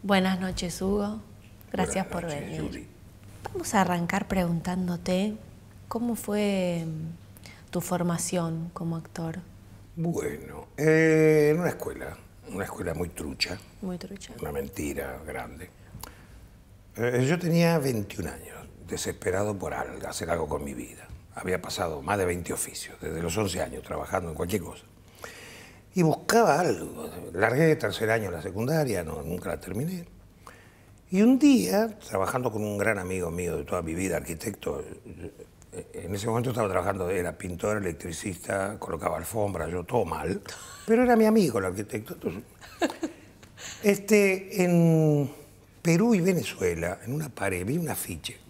Buenas noches, Hugo. Gracias por venir. Judy. Vamos a arrancar preguntándote cómo fue tu formación como actor. Bueno, en una escuela muy trucha. Muy trucha. Una mentira grande. Yo tenía 21 años, desesperado por hacer algo con mi vida. Había pasado más de 20 oficios, desde los 11 años, trabajando en cualquier cosa. Y buscaba algo. Largué el tercer año en la secundaria, nunca la terminé. Y un día, trabajando con un gran amigo mío de toda mi vida, arquitecto, en ese momento estaba trabajando, era pintor, electricista, colocaba alfombra, yo todo mal, pero era mi amigo el arquitecto. Entonces, en Perú y Venezuela, en una pared, vi un afiche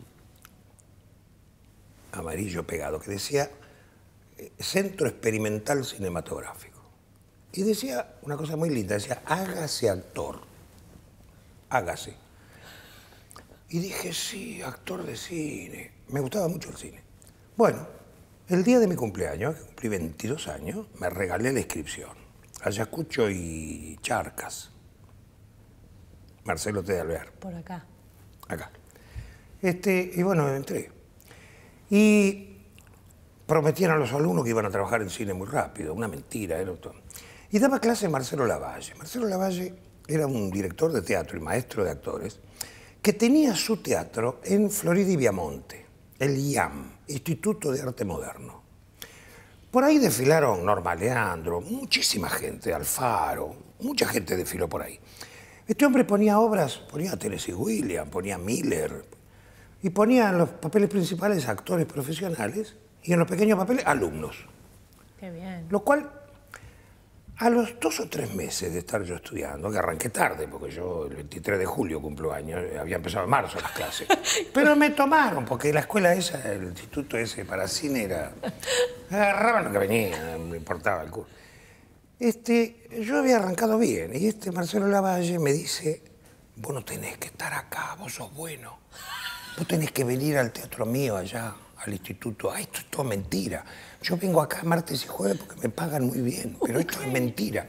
amarillo pegado que decía Centro Experimental Cinematográfico. Y decía una cosa muy linda, decía, hágase actor, hágase. Y dije, sí, actor de cine. Me gustaba mucho el cine. Bueno, el día de mi cumpleaños, que cumplí 22 años, me regalé la inscripción. Ayacucho y Charcas. Marcelo T. de Alvear. Por acá. Acá. Y bueno, entré. Y prometían a los alumnos que iban a trabajar en cine muy rápido. Una mentira, era todo. Y daba clase Marcelo Lavalle. Marcelo Lavalle era un director de teatro y maestro de actores que tenía su teatro en Florida y Viamonte, el IAM, Instituto de Arte Moderno. Por ahí desfilaron Norma Leandro, muchísima gente, Alfaro, mucha gente desfiló por ahí. Este hombre ponía obras, ponía a Tennessee Williams, ponía a Miller, y ponía en los papeles principales actores profesionales y en los pequeños papeles alumnos. Qué bien. Lo cual, a los 2 o 3 meses de estar yo estudiando, que arranqué tarde, porque yo el 23 de julio cumplo años, había empezado en marzo las clases, pero me tomaron, porque la escuela esa, el instituto ese para cine era... agarraban lo que venía, no me importaba el curso. Yo había arrancado bien, y Marcelo Lavalle me dice, vos no tenés que estar acá, vos sos bueno. Vos tenés que venir al teatro mío allá, al instituto. Ah, esto es todo mentira. Yo vengo acá martes y jueves porque me pagan muy bien, pero esto es mentira.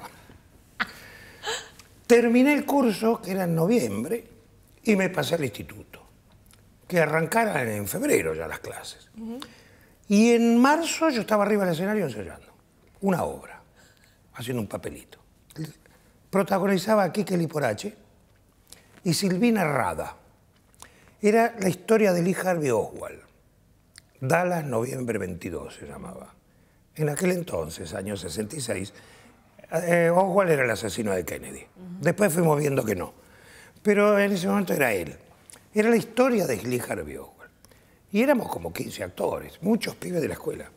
Terminé el curso, que era en noviembre, y me pasé al instituto, que arrancaran en febrero ya las clases. Y en marzo yo estaba arriba del escenario ensayando una obra, haciendo un papelito. Protagonizaba a Quique Liporache y Silvina Rada. Era la historia de Lee Harvey Oswald. Dallas, noviembre 22 se llamaba. En aquel entonces, año 66, Oswald era el asesino de Kennedy. Después fuimos viendo que no. Pero en ese momento era él. Era la historia de Lee Harvey Oswald. Y éramos como 15 actores, muchos pibes de la escuela.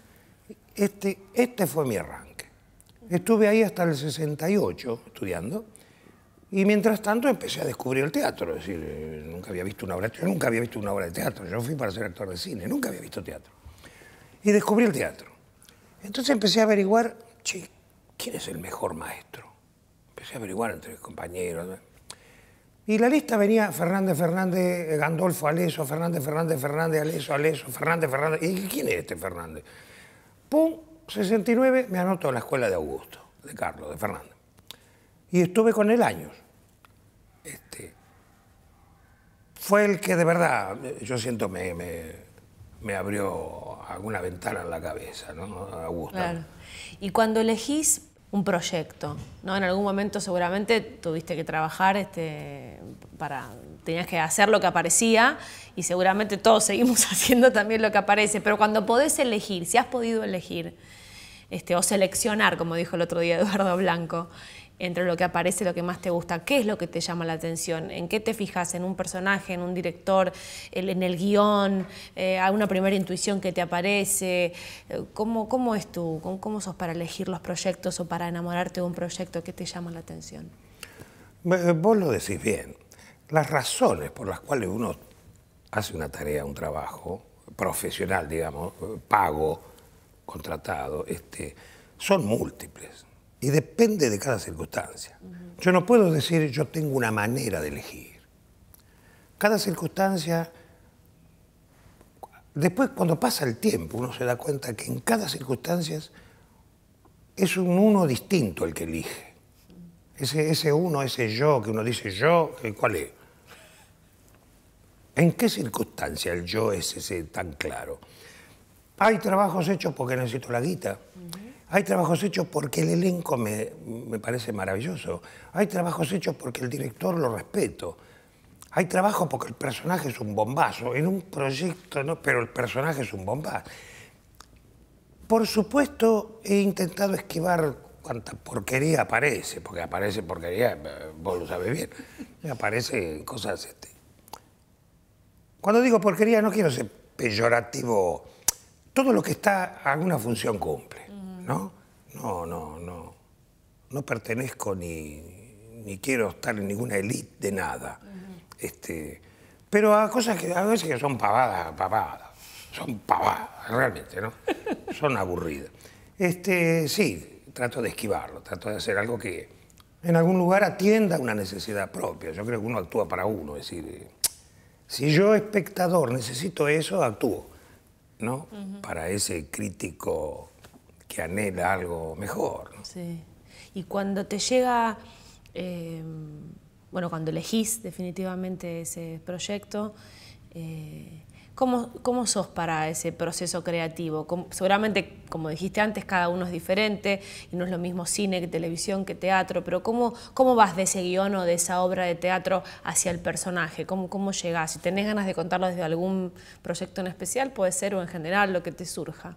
Este fue mi arranque. Estuve ahí hasta el 68 estudiando. Y mientras tanto empecé a descubrir el teatro, es decir, yo nunca había visto una obra de teatro, yo fui para ser actor de cine, nunca había visto teatro. Y descubrí el teatro. Entonces empecé a averiguar, che, ¿quién es el mejor maestro? Empecé a averiguar entre compañeros. Y la lista venía Fernández, Gandolfo, Aleso, Fernández, Aleso, Fernández. ¿Y quién es este Fernández? Pum, 69, me anoto en la escuela de Augusto, de Carlos, de Fernández. Y estuve con él años. Fue el que de verdad, yo siento, me abrió alguna ventana en la cabeza, ¿no? Augusto. Claro. Y cuando elegís un proyecto, ¿no? En algún momento seguramente tuviste que trabajar tenías que hacer lo que aparecía y seguramente todos seguimos haciendo también lo que aparece, pero cuando podés elegir, si has podido elegir o seleccionar, como dijo el otro día Eduardo Blanco, entre lo que aparece y lo que más te gusta, ¿qué es lo que te llama la atención? ¿En qué te fijas? ¿En un personaje, en un director, en el guión? ¿Alguna primera intuición que te aparece? ¿Cómo es tú? ¿Cómo sos para elegir los proyectos o para enamorarte de un proyecto? ¿Qué te llama la atención? Vos lo decís bien. Las razones por las cuales uno hace una tarea, un trabajo profesional, digamos, pago, contratado, son múltiples. Y depende de cada circunstancia. Yo no puedo decir yo tengo una manera de elegir. Cada circunstancia, después cuando pasa el tiempo uno se da cuenta que en cada circunstancia es un uno distinto el que elige. Ese uno, ese yo, que uno dice yo, ¿cuál es? ¿En qué circunstancia el yo es ese tan claro? Hay trabajos hechos porque necesito la guita. Hay trabajos hechos porque el elenco me parece maravilloso. Hay trabajos hechos porque el director lo respeto. Hay trabajos porque el personaje es un bombazo. En un proyecto no, pero el personaje es un bombazo. Por supuesto, he intentado esquivar cuanta porquería aparece, porque aparece porquería, vos lo sabés bien. Aparecen cosas... Cuando digo porquería no quiero ser peyorativo. Todo lo que está, alguna función cumple, ¿no? No pertenezco ni quiero estar en ninguna élite de nada. Pero a cosas que a veces que son pavadas, son pavadas, realmente, ¿no? Son aburridas. Sí, trato de esquivarlo, trato de hacer algo que en algún lugar atienda a una necesidad propia. Yo creo que uno actúa para uno, es decir, si yo, espectador, necesito eso, actúo, ¿no? Para ese crítico que anhela algo mejor, ¿no? Sí. Y cuando te llega, bueno, cuando elegís definitivamente ese proyecto, ¿cómo sos para ese proceso creativo? Seguramente, como dijiste antes, cada uno es diferente y no es lo mismo cine que televisión que teatro, pero ¿cómo vas de ese guión o de esa obra de teatro hacia el personaje? ¿Cómo llegás? Si tenés ganas de contarlo desde algún proyecto en especial, puede ser, o en general, lo que te surja.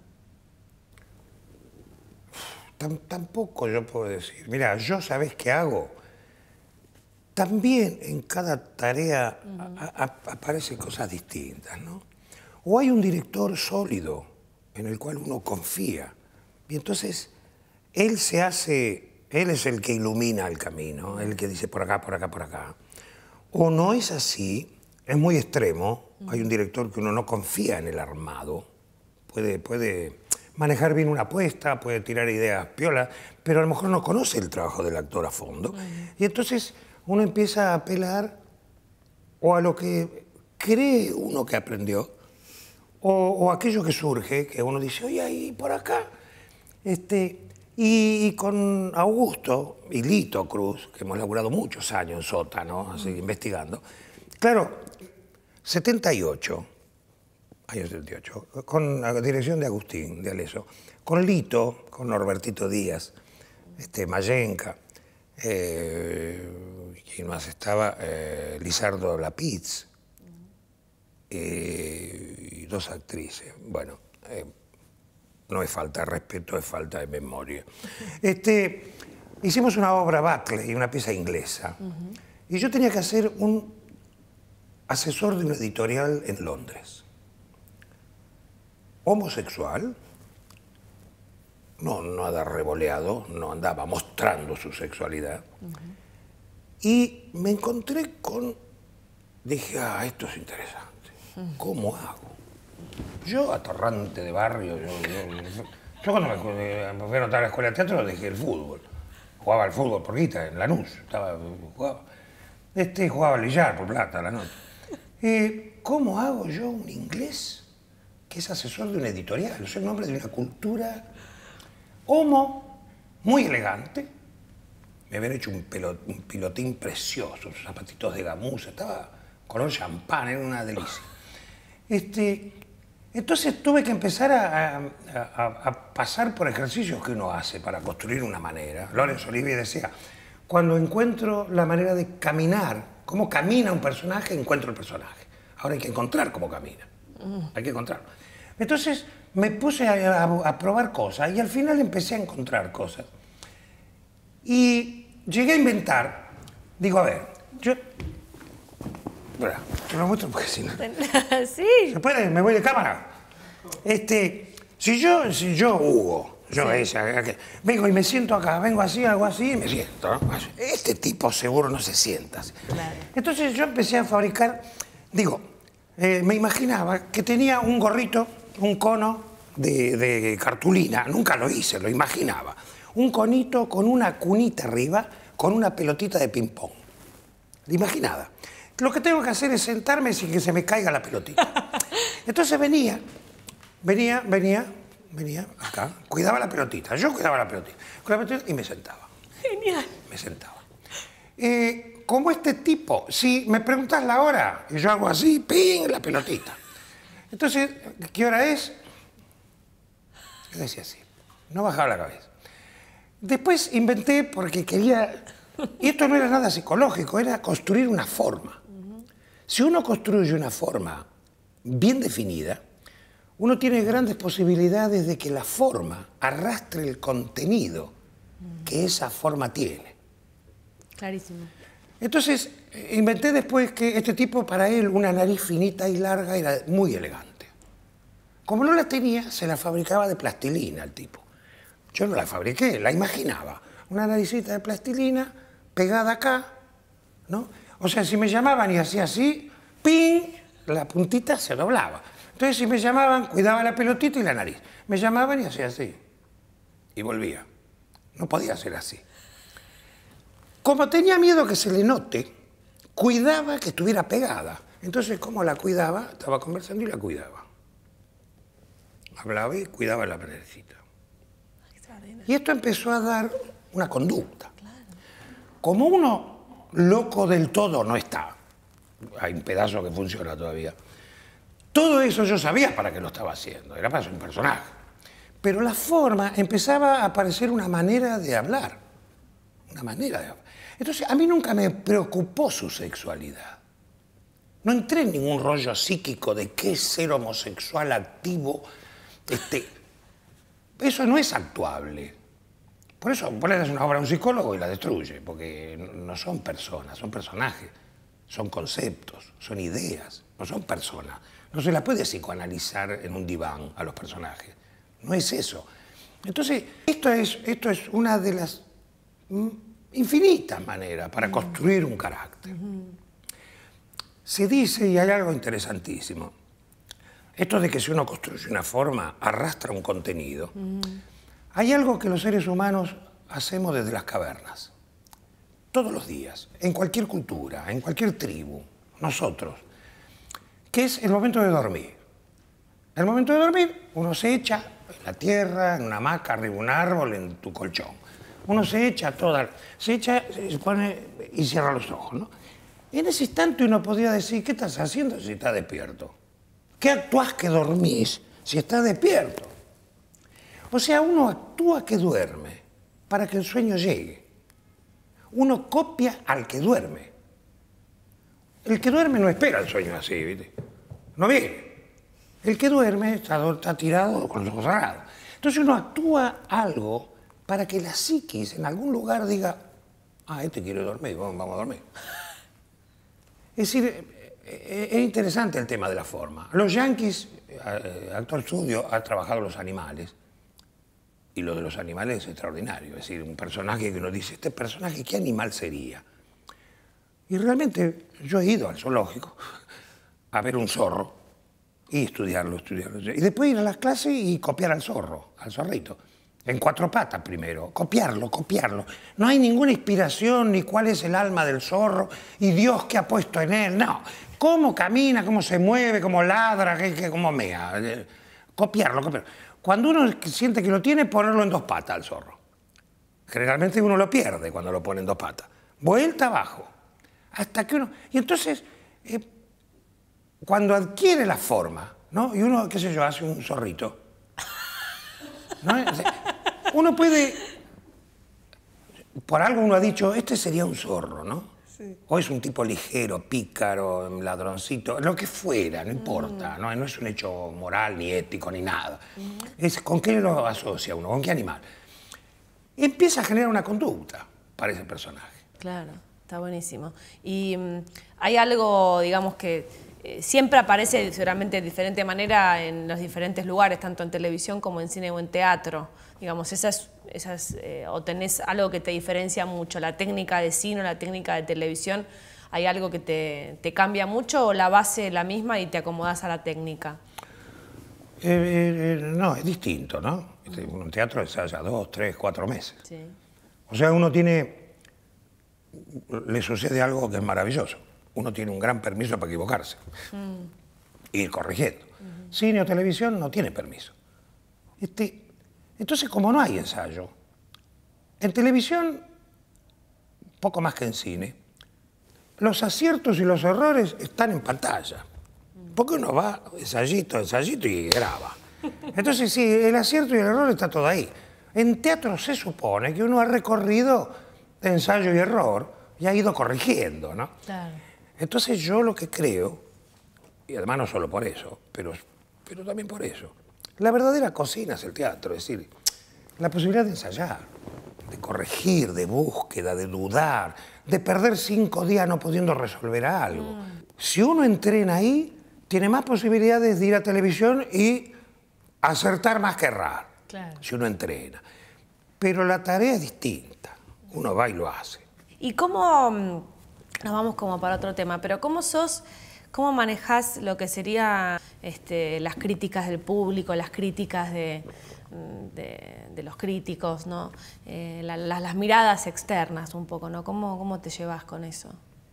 Tampoco yo puedo decir, mira, yo ¿sabés qué hago? También en cada tarea aparecen cosas distintas, ¿no? O hay un director sólido en el cual uno confía. Y entonces él es el que ilumina el camino, el que dice por acá, por acá, por acá. O no es así, es muy extremo. Hay un director que uno no confía en el armado. Puede manejar bien una apuesta, puede tirar ideas piolas, pero a lo mejor no conoce el trabajo del actor a fondo. Y entonces uno empieza a apelar o a lo que cree uno que aprendió, o aquello que surge, que uno dice, oye, ahí por acá. Y con Augusto y Lito Cruz, que hemos laburado muchos años en sótano, así, investigando, claro, 78, año 78, con la dirección de Agustín de Aleso, con Lito, con Norbertito Díaz, Mayenca, ¿quién más estaba? Lizardo Lapitz, y dos actrices. Bueno, no es falta de respeto, es falta de memoria. Hicimos una obra Buckley, una pieza inglesa, y yo tenía que hacer un asesor de una editorial en Londres. Homosexual, no nada revoleado, no andaba mostrando su sexualidad. Y me encontré con... Dije, esto es interesante. ¿Cómo hago? Yo, atorrante de barrio, yo cuando me fui a anotar a la escuela de teatro dejé el fútbol. Jugaba al fútbol por guita, en Lanús. Jugaba al billar por plata a la noche. ¿Cómo hago yo un inglés que es asesor de una editorial? O sea, un hombre de una cultura homo, muy elegante. Me habían hecho un pilotín precioso, zapatitos de gamuza, estaba color champán, era una delicia. Entonces tuve que empezar a pasar por ejercicios que uno hace para construir una manera. Laurence Olivier decía, cuando encuentro la manera de caminar, cómo camina un personaje, encuentro el personaje. Ahora hay que encontrar cómo camina, hay que encontrarlo. Entonces me puse a probar cosas y al final empecé a encontrar cosas. Y llegué a inventar, digo, a ver, te lo muestro porque si no... Sí. ¿Se puede? ¿Me voy de cámara? Si yo, Hugo, vengo y me siento acá, vengo así, hago así y me siento, ¿no? Este tipo seguro no se sienta así. Claro. Entonces yo empecé a fabricar, me imaginaba que tenía un gorrito, un cono de cartulina, nunca lo hice, lo imaginaba. Un conito con una cunita arriba, con una pelotita de ping-pong. Lo imaginaba. Lo que tengo que hacer es sentarme sin que se me caiga la pelotita. Entonces venía acá, cuidaba la pelotita, yo cuidaba la pelotita y me sentaba. Genial. Me sentaba. como este tipo, si me preguntas la hora, y yo hago así, ¡ping!, la pelotita. Entonces, ¿qué hora es? Yo decía así, no bajaba la cabeza. Después inventé, porque quería... Y esto no era nada psicológico, era construir una forma. Si uno construye una forma bien definida, uno tiene grandes posibilidades de que la forma arrastre el contenido que esa forma tiene. Clarísimo. Entonces, inventé después que este tipo, para él, una nariz finita y larga era muy elegante. Como no la tenía, se la fabricaba de plastilina el tipo. Yo no la fabriqué, la imaginaba. Una naricita de plastilina pegada acá, ¿no? O sea, si me llamaban y hacía así, ¡ping!, la puntita se doblaba. Entonces, si me llamaban, cuidaba la pelotita y la nariz. Me llamaban y hacía así. Y volvía. No podía ser así. Como tenía miedo que se le note, cuidaba que estuviera pegada. Entonces, ¿cómo la cuidaba? Estaba conversando y la cuidaba. Hablaba y cuidaba la parecita. Y esto empezó a dar una conducta. Claro. Como uno loco del todo no está, hay un pedazo que funciona todavía, todo eso yo sabía para qué lo estaba haciendo, era para ser un personaje. Pero la forma empezaba a aparecer una manera de hablar. Una manera de hablar. Entonces, a mí nunca me preocupó su sexualidad. No entré en ningún rollo psíquico de qué es ser homosexual activo. Eso no es actuable. Por eso pones una obra a un psicólogo y la destruye, porque no son personas, son personajes, son conceptos, son ideas, no son personas. No se la puede psicoanalizar en un diván a los personajes. No es eso. Entonces, esto es una de las infinitas maneras para construir un carácter. Se dice, y hay algo interesantísimo, esto de que si uno construye una forma, arrastra un contenido. Hay algo que los seres humanos hacemos desde las cavernas, todos los días, en cualquier cultura, en cualquier tribu, nosotros, que es el momento de dormir. El momento de dormir, uno se echa en la tierra, en una hamaca, arriba de un árbol, en tu colchón. Uno se echa, se pone y cierra los ojos, ¿no? En ese instante uno podría decir, ¿qué estás haciendo si estás despierto? ¿Qué actúas que dormís si estás despierto? O sea, uno actúa que duerme para que el sueño llegue. Uno copia al que duerme. El que duerme no espera el sueño así, ¿viste? No viene. El que duerme está tirado con los ojos cerrados. Entonces uno actúa algo para que la psiquis en algún lugar diga, este quiere dormir, vamos a dormir. Es decir, es interesante el tema de la forma. Los yanquis, Actor Studio ha trabajado los animales, y lo de los animales es extraordinario. Es decir, un personaje que uno dice, este personaje, ¿qué animal sería? Y realmente yo he ido al zoológico a ver un zorro y estudiarlo. Y después ir a las clases y copiar al zorro, al zorrito. En 4 patas primero, copiarlo. No hay ninguna inspiración ni cuál es el alma del zorro y Dios qué ha puesto en él, no. Cómo camina, cómo se mueve, cómo ladra, cómo mea. Copiarlo. Cuando uno siente que lo tiene, ponerlo en 2 patas al zorro. Generalmente uno lo pierde cuando lo pone en 2 patas. Vuelta abajo. Hasta que uno... Y entonces, cuando adquiere la forma, ¿no? Y uno, qué sé yo, hace un zorrito, ¿no? Uno puede... Por algo uno ha dicho, este sería un zorro, ¿no? Sí. O es un tipo ligero, pícaro, ladroncito, lo que fuera, no importa, ¿no? No es un hecho moral, ni ético, ni nada. Es con qué lo asocia uno, con qué animal. Y empieza a generar una conducta para ese personaje. Claro, está buenísimo. Y hay algo, digamos, que siempre aparece seguramente de diferente manera en los diferentes lugares, tanto en televisión como en cine o en teatro. Digamos, o tenés algo que te diferencia mucho, la técnica de cine o la técnica de televisión, ¿hay algo que te cambia mucho o la base es la misma y te acomodás a la técnica? No, es distinto, ¿no? Un teatro ensaya 2, 3, 4 meses. Sí. O sea, le sucede algo que es maravilloso. Uno tiene un gran permiso para equivocarse. Ir corrigiendo. Cine o televisión no tiene permiso. Entonces, como no hay ensayo, en televisión poco más que en cine, los aciertos y los errores están en pantalla. Porque uno va ensayito, ensayito y graba. Entonces, sí, el acierto y el error está todo ahí. En teatro se supone que uno ha recorrido de ensayo y error y ha ido corrigiendo, ¿no? Claro. Entonces yo lo que creo, y además no solo por eso, pero también por eso, la verdadera cocina es el teatro, es decir, la posibilidad de ensayar, de corregir, de búsqueda, de dudar, de perder 5 días no pudiendo resolver algo. Si uno entrena ahí, tiene más posibilidades de ir a televisión y acertar más que errar, Claro. si uno entrena. Pero la tarea es distinta, uno va y lo hace. ¿Y cómo, nos vamos como para otro tema, pero cómo manejás lo que sería las críticas del público, las críticas de los críticos, ¿no? Las miradas externas un poco, ¿no? ¿Cómo te llevas con eso?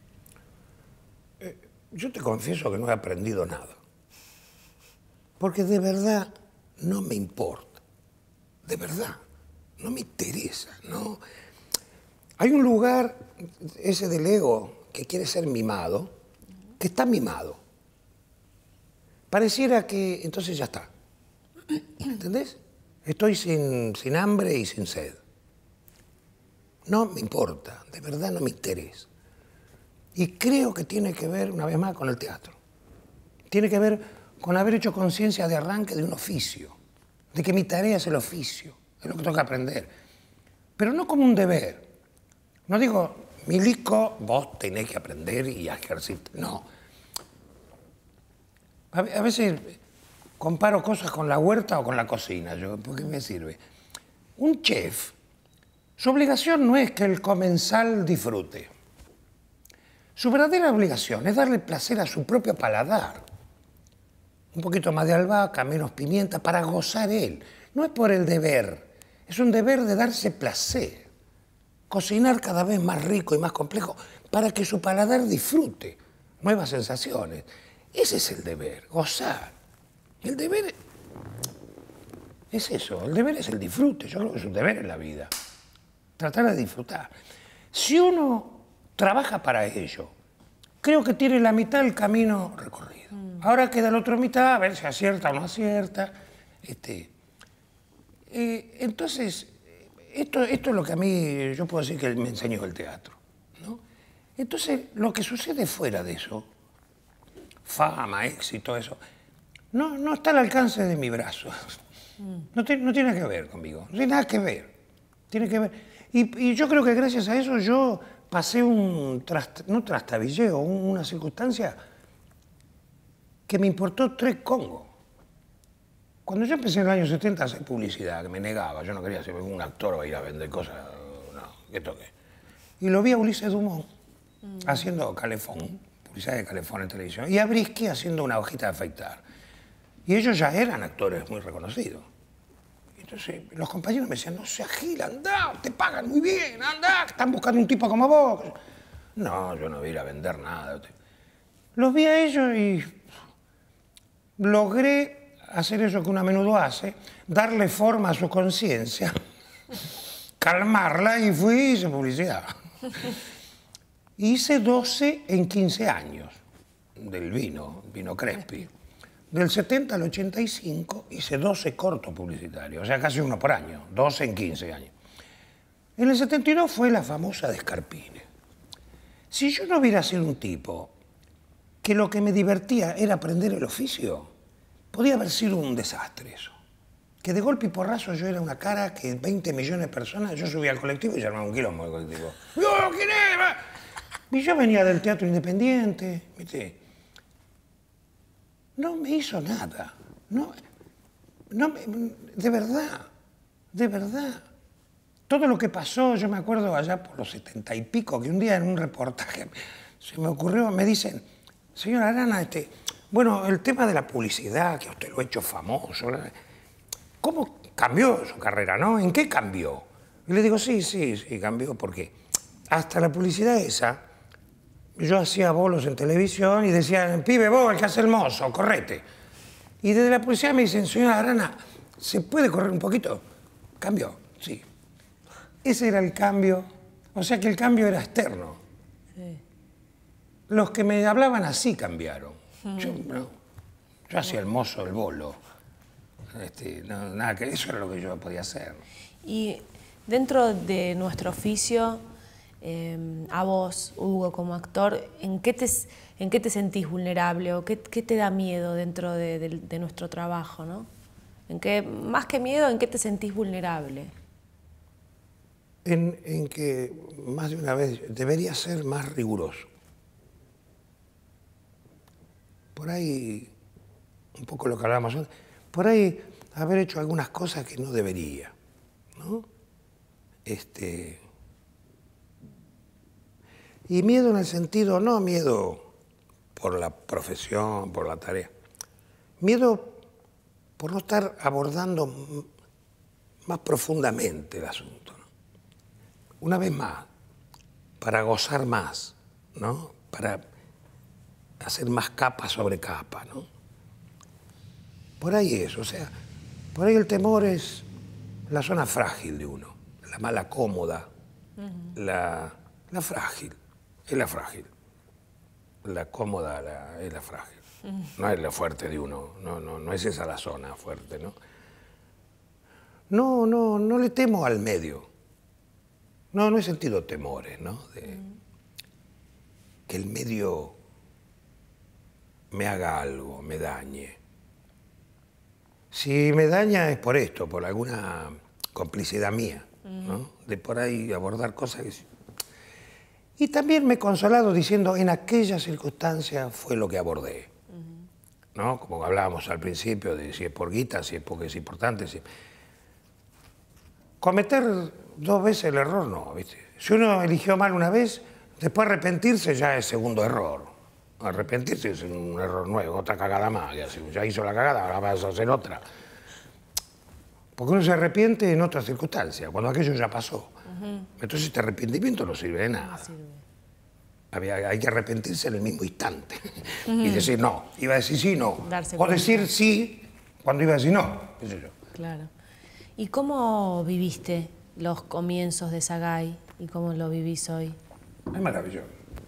Yo te confieso que no he aprendido nada. Porque de verdad no me importa. De verdad. No me interesa, ¿no? Hay un lugar, ese del ego, que quiere ser mimado, que está mimado. Pareciera que entonces ya está. ¿Entendés? Estoy sin hambre y sin sed. No me importa, de verdad no me interesa. Y creo que tiene que ver, una vez más, con el teatro. Tiene que ver con haber hecho conciencia de arranque de un oficio, de que mi tarea es el oficio, es lo que tengo que aprender. Pero no como un deber. No digo, Milico, vos tenés que aprender y ejercitar. No. A veces comparo cosas con la huerta o con la cocina, ¿por qué me sirve? Un chef, su obligación no es que el comensal disfrute. Su verdadera obligación es darle placer a su propio paladar. Un poquito más de albahaca, menos pimienta, para gozar él. No es por el deber, es un deber de darse placer. Cocinar cada vez más rico y más complejo para que su paladar disfrute nuevas sensaciones. Ese es el deber, gozar. El deber es eso, el deber es el disfrute. Yo creo que es un deber en la vida. Tratar de disfrutar. Si uno trabaja para ello, creo que tiene la mitad del camino recorrido. Ahora queda la otra mitad, a ver si acierta o no acierta. Entonces, esto es lo que a mí, yo puedo decir que me enseñó el teatro, ¿no? Entonces, lo que sucede fuera de eso, fama, éxito, eso, no está al alcance de mi brazo. No tiene que ver conmigo, no tiene nada que ver. Tiene que ver. Y yo creo que gracias a eso yo pasé un trastabilleo, una circunstancia que me importó 3 congos. Cuando yo empecé en el año 70 a hacer publicidad, que me negaba, yo no quería ser un actor o ir a vender cosas, no, ¿qué toque? Y lo vi a Ulises Dumont haciendo calefón, publicidad de calefón en televisión, y a Brisky haciendo una hojita de afeitar. Y ellos ya eran actores muy reconocidos. Entonces los compañeros me decían, no seas gil, andá, te pagan muy bien, andá, que están buscando un tipo como vos. No, yo no voy a ir a vender nada. Los vi a ellos y logré hacer eso que uno a menudo hace, darle forma a su conciencia, calmarla y fui y hice publicidad. Hice 12 en 15 años del vino Crespi. Del 70 al 85 hice 12 cortos publicitarios, o sea, casi uno por año, 12 en 15 años. En el 72 fue la famosa de Scarpine. Si yo no hubiera sido un tipo que lo que me divertía era aprender el oficio, podía haber sido un desastre eso. Que de golpe y porrazo yo era una cara que 20 millones de personas, yo subía al colectivo y se armaba un quilombo del colectivo. ¡Yo, quién es! Y yo venía del teatro independiente, ¿viste? No me hizo nada. De verdad. Todo lo que pasó, yo me acuerdo allá por los 70 y pico, que un día en un reportaje se me ocurrió, me dicen, señora Arana, bueno, el tema de la publicidad, que usted lo ha hecho famoso, ¿cómo cambió su carrera, no? ¿En qué cambió? Y le digo, sí, cambió, porque hasta la publicidad esa, yo hacía bolos en televisión y decían, pibe, vos, el que hace el mozo, correte. Y desde la publicidad me dicen, señora Arana, ¿se puede correr un poquito? Cambió, sí. Ese era el cambio O sea que el cambio era externo. Sí. Los que me hablaban así cambiaron. Yo hacía el mozo, el bolo. Nada, que eso era lo que yo podía hacer. Y dentro de nuestro oficio, a vos, Hugo, como actor, ¿en qué te sentís vulnerable o qué te da miedo dentro de nuestro trabajo, ¿no? Más que miedo, ¿en qué te sentís vulnerable? En que más de una vez debería ser más riguroso. Por ahí, un poco lo que hablábamos antes, por ahí haber hecho algunas cosas que no debería, ¿no? Y miedo en el sentido, no miedo por la profesión, por la tarea, miedo por no estar abordando más profundamente el asunto, ¿no? Una vez más, para gozar más, ¿no? Para hacer más capa sobre capa, ¿no? Por ahí es, o sea, por ahí el temor es la zona frágil de uno, la mala cómoda, la frágil, es la frágil. La cómoda es la frágil. No es la fuerte de uno, no es esa la zona fuerte, ¿no? No le temo al medio. No he sentido temores, ¿no? Que el medio me haga algo, me dañe. Si me daña es por esto, por alguna complicidad mía, ¿no? De por ahí abordar cosas que... Y también me he consolado diciendo, en aquella circunstancia fue lo que abordé, ¿no? Como hablábamos al principio, de si es por guita, si es porque es importante. Si... Cometer 2 veces el error, no, ¿viste? Si uno eligió mal una vez, después arrepentirse ya es segundo error. Arrepentirse es un error nuevo, otra cagada más. Ya hizo la cagada, ahora vas a hacer otra. Porque uno se arrepiente en otras circunstancias, cuando aquello ya pasó. Entonces este arrepentimiento no sirve de nada. No sirve. Hay que arrepentirse en el mismo instante. Y decir no, iba a decir sí, no. O decir sí cuando iba a decir no, qué sé yo. Claro. ¿Y cómo viviste los comienzos de Sagay y cómo lo vivís hoy? Es maravilloso.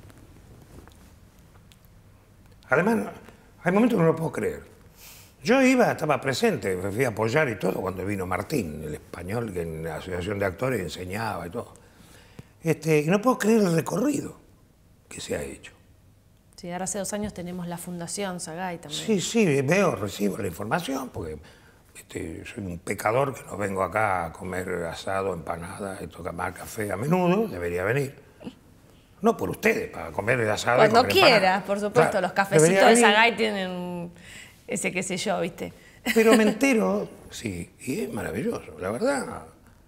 Además, hay momentos que no lo puedo creer. Yo estaba presente, me fui a apoyar y todo cuando vino Martín, el español, que en la Asociación de Actores enseñaba y todo. Y no puedo creer el recorrido que se ha hecho. Sí, ahora hace 2 años tenemos la Fundación Sagay también. Sí, recibo la información, porque soy un pecador que no vengo acá a comer asado, empanada y tomar café a menudo, debería venir. No por ustedes, para comer el asado. Cuando quieras, por supuesto, claro, los cafecitos de Sagay tienen ese qué sé yo, ¿viste? Pero me entero, sí, y es maravilloso, la verdad.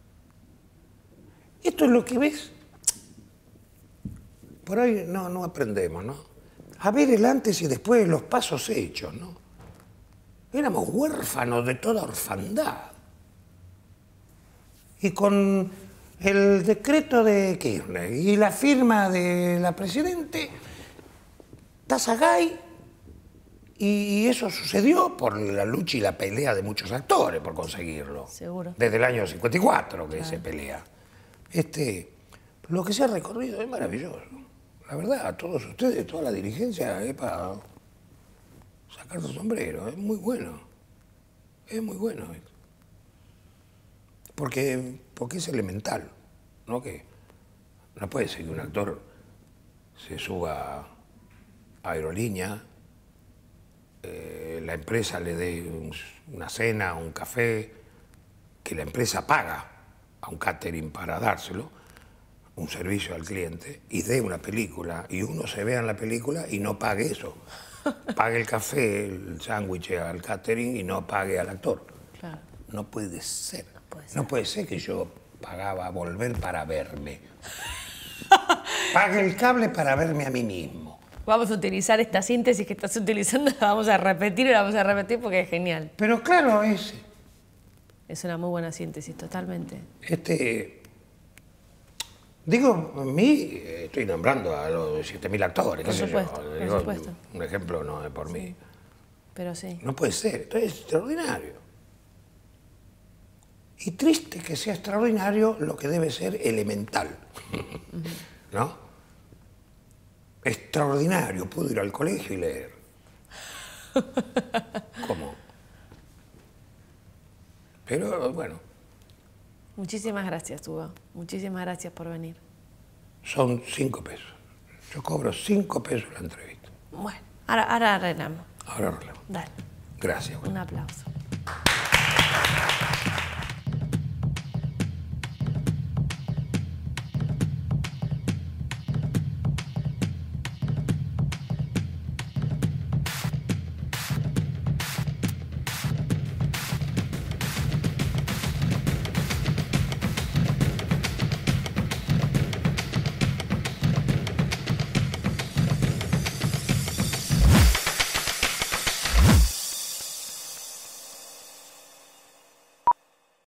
Esto es lo que ves. Por ahí no aprendemos, ¿no? A ver el antes y después, los pasos hechos, ¿no? Éramos huérfanos de toda orfandad. Y con el decreto de Kirchner y la firma de la Presidente, está Sagay, y eso sucedió por la lucha y la pelea de muchos actores por conseguirlo. Seguro. Desde el año 54 que se pelea. Lo que se ha recorrido es maravilloso. La verdad, a todos ustedes, toda la dirigencia, es para sacar su sombrero. Es muy bueno. Es muy bueno. Porque es elemental, ¿no? Que no puede ser que un actor se suba a aerolínea, la empresa le dé una cena, un café, que la empresa paga a un catering para dárselo, un servicio al cliente, y dé una película, y uno se vea en la película y no pague eso. Pague el café, el sándwich al catering y no pague al actor. Claro. No puede ser. No puede ser que yo pagaba volver para verme. Pague el cable para verme a mí mismo. Vamos a utilizar esta síntesis que estás utilizando, la vamos a repetir y la vamos a repetir porque es genial. Pero claro, es una muy buena síntesis, totalmente. Digo, a mí estoy nombrando a los 7.000 actores. Por supuesto, por supuesto. Un ejemplo no es por mí. Pero sí. No puede ser, esto es extraordinario. Y triste que sea extraordinario lo que debe ser elemental. ¿no? Extraordinario, puedo ir al colegio y leer. ¿Cómo? Pero bueno. Muchísimas gracias, Hugo. Muchísimas gracias por venir. Son 5 pesos. Yo cobro 5 pesos la entrevista. Bueno, ahora arreglamos. Ahora hablamos. Dale. Gracias. Un aplauso.